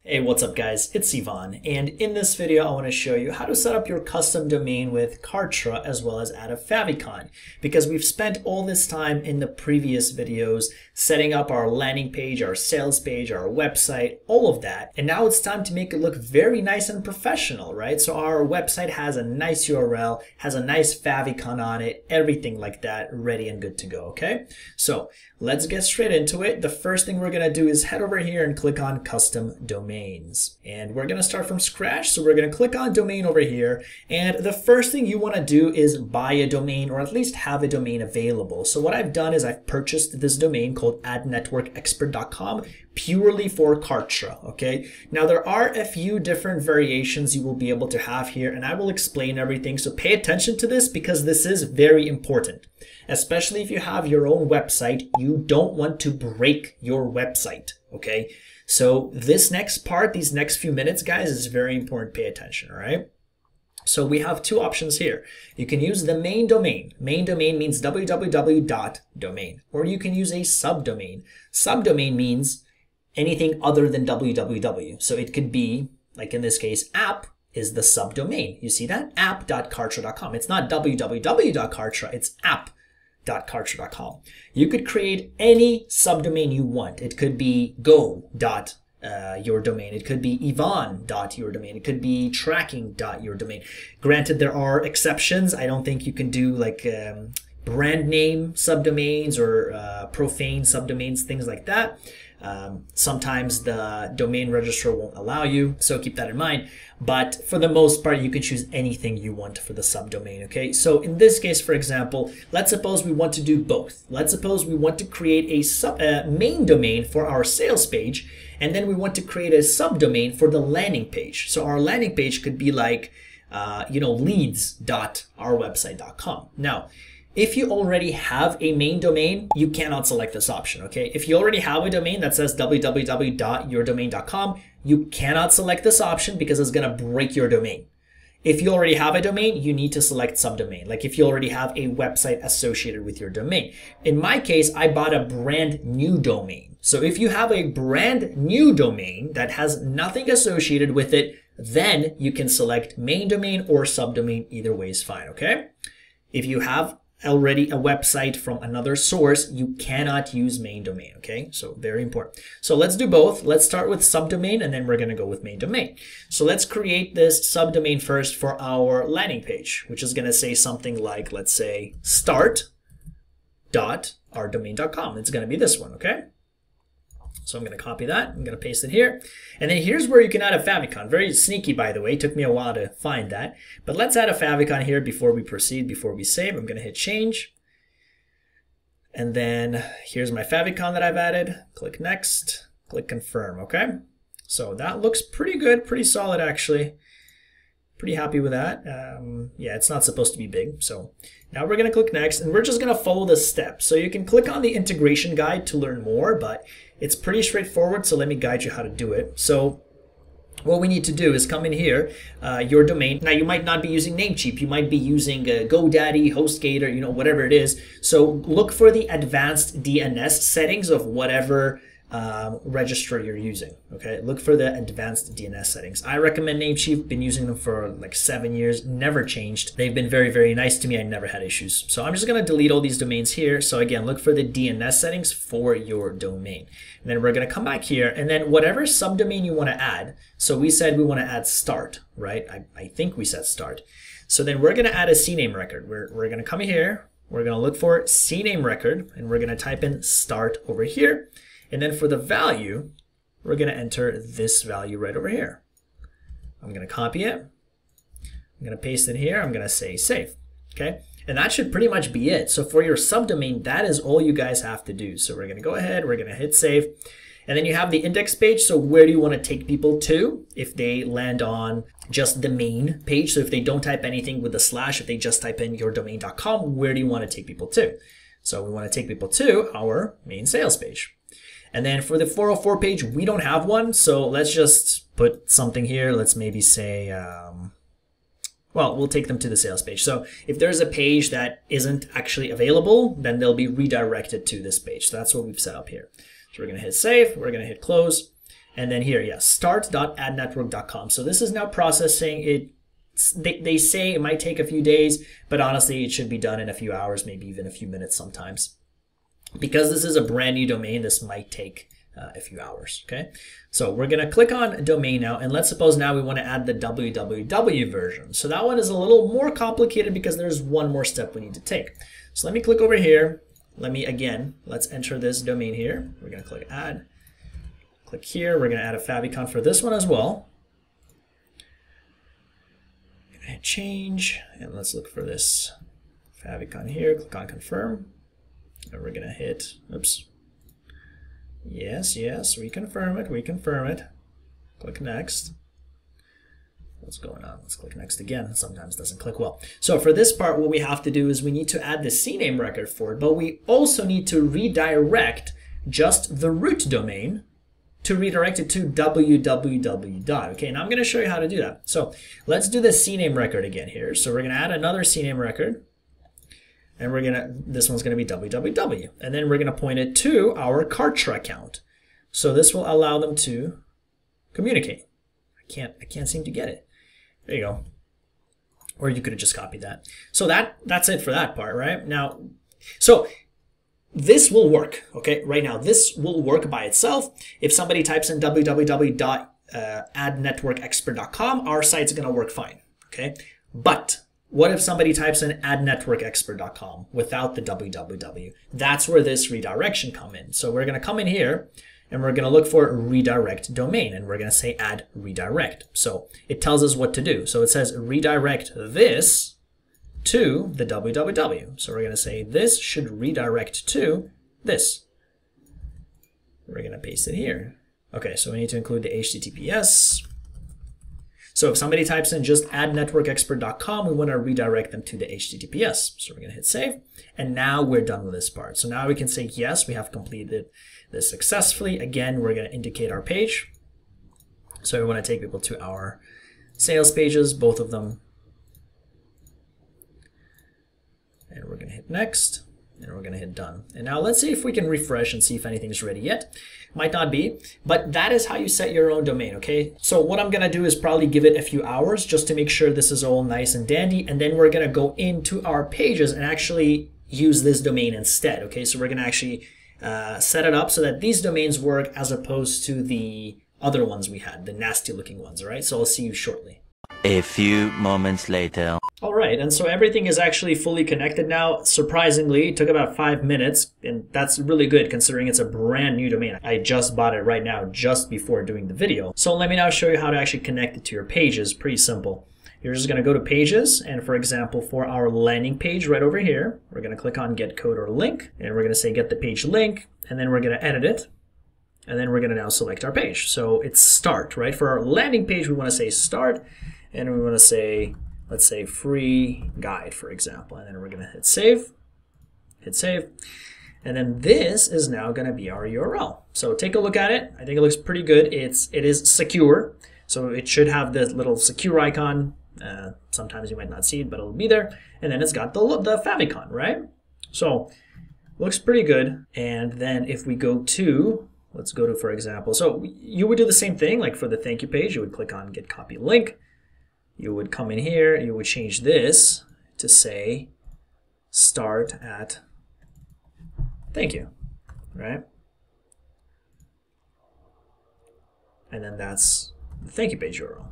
Hey, what's up guys? It's Ivan, and in this video I want to show you how to set up your custom domain with Kartra as well as add a Favicon, because we've spent all this time in the previous videos setting up our landing page, our sales page, our website, all of that, and now it's time to make it look very nice and professional, right? So our website has a nice URL, has a nice Favicon on it, everything like that, ready and good to go, okay? So let's get straight into it. The first thing we're going to do is head over here and click on custom domains. And we're going to start from scratch. So we're going to click on domain over here. And the first thing you want to do is buy a domain, or at least have a domain available. So what I've done is I've purchased this domain called adnetworkexpert.com purely for Kartra. Okay. Now there are a few different variations you will be able to have here, and I will explain everything. So pay attention to this because this is very important. Especially if you have your own website, you don't want to break your website, okay? So this next part, these next few minutes, guys, is very important. Pay attention, all right? So we have two options here. You can use the main domain. Main domain means www.domain, or you can use a subdomain. Subdomain means anything other than www. So it could be, like in this case, app is the subdomain. You see that? app.kartra.com. It's not www.kartra, it's app.kartra.com. You could create any subdomain you want. It could be go.yourdomain. It could be Ivan.yourdomain. It could be tracking.yourdomain. Granted, there are exceptions. I don't think you can do like brand name subdomains or profane subdomains, things like that. Sometimes the domain registrar won't allow you, so keep that in mind. But for the most part, you can choose anything you want for the subdomain, okay? So in this case, for example, let's suppose we want to do both. Let's suppose we want to create a main domain for our sales page, and then we want to create a subdomain for the landing page. So our landing page could be like, leads.ourwebsite.com. Now, if you already have a main domain, you cannot select this option, okay? If you already have a domain that says www.yourdomain.com, you cannot select this option because it's gonna break your domain. If you already have a domain, you need to select subdomain, like if you already have a website associated with your domain. In my case, I bought a brand new domain. So if you have a brand new domain that has nothing associated with it, then you can select main domain or subdomain. Either way is fine, okay? If you have already a website from another source, you cannot use main domain, okay? So very important. So let's do both. Let's start with subdomain and then we're gonna go with main domain. So let's create this subdomain first for our landing page, which is gonna say something like, let's say, start.ourdomain.com. It's gonna be this one, okay? So I'm going to copy that. I'm going to paste it here. And then here's where you can add a Favicon. Very sneaky, by the way. It took me a while to find that. But let's add a Favicon here before we proceed, before we save. I'm going to hit change. And then here's my Favicon that I've added. Click next. Click confirm, okay? So that looks pretty good, pretty solid actually. Pretty happy with that. Yeah, it's not supposed to be big. So now we're going to click next, and we're just going to follow the steps. So you can click on the integration guide to learn more, but it's pretty straightforward. So let me guide you how to do it. So what we need to do is come in here, your domain. Now you might not be using Namecheap. You might be using GoDaddy, HostGator, you know, whatever it is. So look for the advanced DNS settings of whatever registrar you're using, okay? Look for the advanced DNS settings. I recommend Namecheap. Been using them for like 7 years, never changed. They've been very, very nice to me. I never had issues. So I'm just gonna delete all these domains here. So again, look for the DNS settings for your domain. And then we're gonna come back here, and then whatever subdomain you wanna add. So we said we wanna add start, right? I think we said start. So then we're gonna add a CNAME record. We're gonna come here, we're gonna look for CNAME record, and we're gonna type in start over here. And then for the value, we're going to enter this value right over here. I'm going to copy it. I'm going to paste it here. I'm going to say save. Okay. And that should pretty much be it. So for your subdomain, that is all you guys have to do. So we're going to go ahead. We're going to hit save. And then you have the index page. So where do you want to take people to if they land on just the main page? So if they don't type anything with a slash, if they just type in yourdomain.com, where do you want to take people to? So we want to take people to our main sales page. And then for the 404 page, we don't have one. So let's just put something here. Let's maybe say, well, we'll take them to the sales page. So if there's a page that isn't actually available, then they'll be redirected to this page. So that's what we've set up here. So we're going to hit save. We're going to hit close. And then here, yeah, start.adnetwork.com. So this is now processing it. They say it might take a few days, but honestly, it should be done in a few hours, maybe even a few minutes sometimes. Because this is a brand new domain, this might take a few hours, okay? So we're gonna click on domain now, and let's suppose now we wanna add the www version. So that one is a little more complicated because there's one more step we need to take. So let me click over here. Let's enter this domain here. We're gonna click add. Click here, we're gonna add a favicon for this one as well. Hit change, and let's look for this favicon here. Click on confirm, and we're gonna hit, oops. Yes, we confirm it. Click next. What's going on? Let's click next again. Sometimes it doesn't click well. So for this part, what we have to do is we need to add the CNAME record for it, but we also need to redirect just the root domain to redirect it to www. Okay, now I'm going to show you how to do that. So let's do the CNAME record again here. So we're going to add another CNAME record, and this one's going to be www, and then we're going to point it to our Kartra account. So this will allow them to communicate. I can't seem to get it. There you go. Or you could have just copied that. So that's it for that part, right? Now, so this will work, okay? Right now, this will work by itself. If somebody types in www.adnetworkexpert.com, our site's gonna work fine, okay? But what if somebody types in adnetworkexpert.com without the www? That's where this redirection come in. So we're gonna come in here, and we're gonna look for redirect domain, and we're gonna say add redirect. So it tells us what to do. So it says redirect this to the www. So we're going to say this should redirect to this. We're going to paste it here. Okay, so we need to include the HTTPS. So if somebody types in just adnetworkexpert.com, we want to redirect them to the HTTPS. So we're going to hit save, and now we're done with this part. So now we can say, yes, we have completed this successfully. Again, we're going to indicate our page. So we want to take people to our sales pages, both of them. And we're going to hit next, and we're going to hit done. And now let's see if we can refresh and see if anything's ready yet. Might not be, but that is how you set your own domain, okay? So what I'm going to do is probably give it a few hours just to make sure this is all nice and dandy, and then we're going to go into our pages and actually use this domain instead, okay? So we're going to actually set it up so that these domains work as opposed to the other ones we had, the nasty looking ones, all right? So I'll see you shortly. A few moments later. All right, and so everything is actually fully connected now. Surprisingly, it took about 5 minutes, and that's really good considering it's a brand new domain. I just bought it right now, just before doing the video. So let me now show you how to actually connect it to your pages. Pretty simple. You're just going to go to pages, and for example, for our landing page right over here, we're going to click on get code or link, and we're going to say get the page link, and then we're going to edit it. And then we're going to now select our page. So it's start, right? For our landing page, we want to say start, and we want to say, let's say free guide, for example. And then we're going to hit save, and then this is now going to be our URL. So take a look at it. I think it looks pretty good. It is secure, so it should have the little secure icon. Sometimes you might not see it, but it'll be there. And then it's got the favicon, right? So looks pretty good. And then if we go to, let's go to, for example, so you would do the same thing, like for the thank you page, you would click on get copy link. You would come in here, you would change this to say start at thank you, right? And then that's the thank you page URL.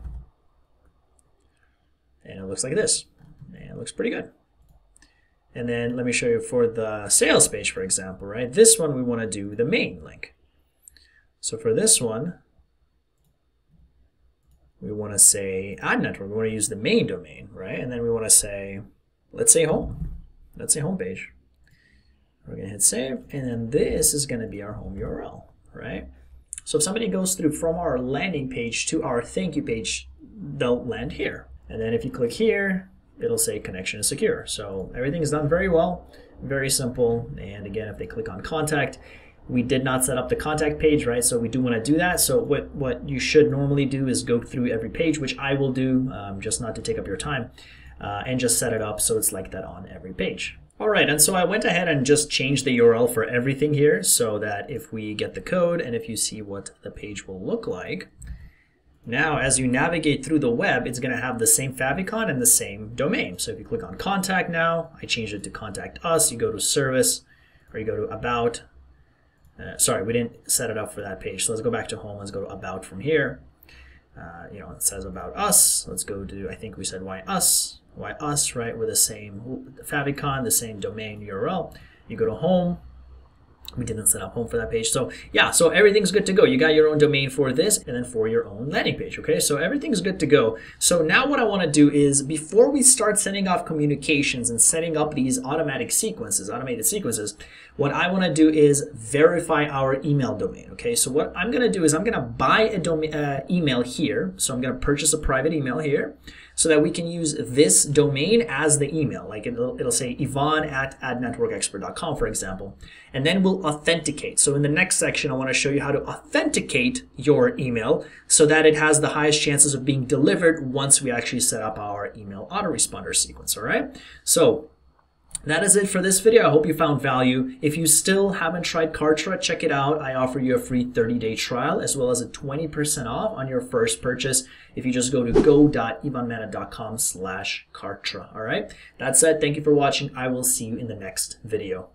And it looks like this. And it looks pretty good. And then let me show you for the sales page, for example, right? This one we want to do the main link. So for this one, we want to say ad network. We want to use the main domain, right? And then we want to say, let's say home. Let's say home page. We're going to hit save, and then this is going to be our home URL, right? So if somebody goes through from our landing page to our thank you page, they'll land here. And then if you click here, it'll say connection is secure. So everything is done very well, very simple. And again, if they click on contact, we did not set up the contact page, right? So we do want to do that. So what you should normally do is go through every page, which I will do, just not to take up your time, and just set it up so it's like that on every page. All right, and so I went ahead and just changed the URL for everything here so that if we get the code and if you see what the page will look like, now as you navigate through the web, it's going to have the same favicon and the same domain. So if you click on contact now, I changed it to contact us, you go to service, or you go to about. Sorry, we didn't set it up for that page. So let's go back to home, let's go to about from here. It says about us. Let's go to, I think we said why us, right? With the same favicon, the same domain URL. You go to home. We didn't set up home for that page. So yeah, so everything's good to go. You got your own domain for this and then for your own landing page, okay? So everything's good to go. So now what I want to do is before we start sending off communications and setting up these automated sequences, what I want to do is verify our email domain, okay? So what I'm going to do is I'm going to buy a domain email here. So I'm going to purchase a private email here so that we can use this domain as the email. Like it'll say Yvonne@adnetworkexpert.com, for example. And then we'll authenticate. So in the next section, I want to show you how to authenticate your email so that it has the highest chances of being delivered once we actually set up our email autoresponder sequence, all right? So that is it for this video. I hope you found value. If you still haven't tried Kartra, check it out. I offer you a free 30-day trial as well as a 20% off on your first purchase if you just go to go.yvonnemana.com/Kartra. All right. That said, thank you for watching. I will see you in the next video.